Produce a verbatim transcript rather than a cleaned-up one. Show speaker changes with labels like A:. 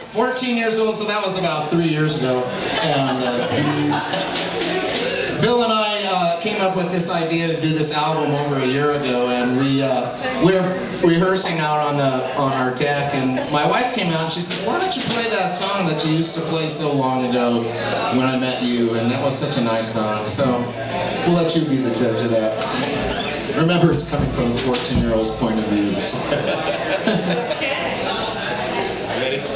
A: fourteen years old, so that was about three years ago. And uh, Bill and I uh, came up with this idea to do this album over a year ago, and we uh, we're rehearsing out on the on our deck. And my wife came out and she said, "Why don't you play that song that you used to play so long ago when I met you?" And that was such a nice song. So we'll let you be the judge of that. Remember, it's coming from a fourteen-year-old's point of view.
B: Ready?